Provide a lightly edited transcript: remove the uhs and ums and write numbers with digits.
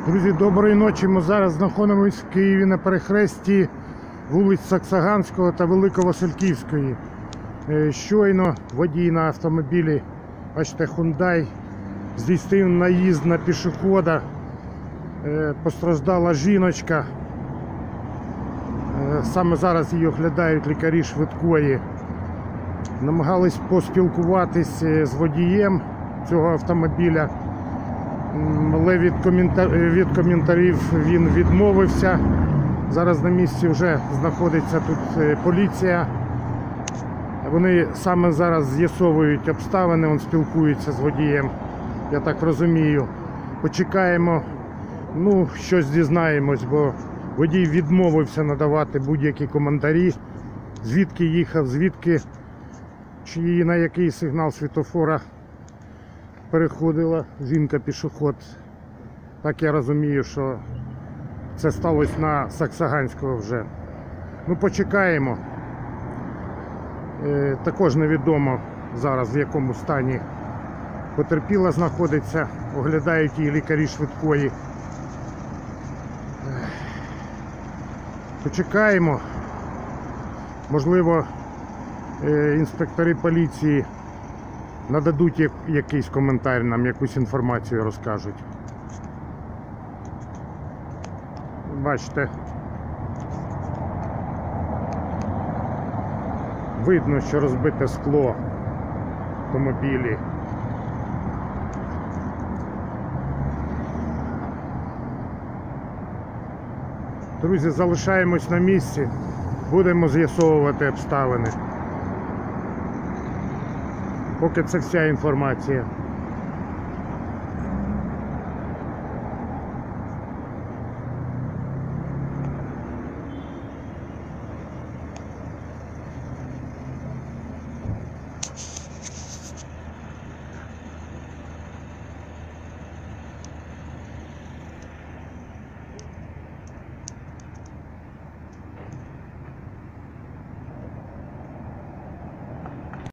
Друзі, доброї ночі. Ми зараз знаходимося в Києві на перехресті вулиць Саксаганського та Великовасильківської. Щойно водій на автомобілі, бачите, Hyundai, здійснив наїзд на пішохода. Постраждала жіночка. Саме зараз її оглядають лікарі швидкої. Намагались поспілкуватись з водієм цього автомобіля, але від коментарів він відмовився. Зараз на місці вже знаходиться тут поліція. Вони саме зараз з'ясовують обставини, він спілкується з водієм, я так розумію. Почекаємо, щось дізнаємось, бо водій відмовився надавати будь-які коментарі, звідки їхав, звідки, чи на який сигнал світлофора переходила жінка-пішоход. Так я розумію, що це сталося на Саксаганського вже. Почекаємо. Також невідомо зараз в якому стані потерпіла знаходиться. Оглядають її лікарі швидкої. Почекаємо. Можливо, інспектори поліції нададуть якийсь коментар нам, якусь інформацію розкажуть. Бачите, видно, що розбите скло автомобілі. Друзі, залишаємось на місці, будемо з'ясовувати обставини. Поки це вся інформація.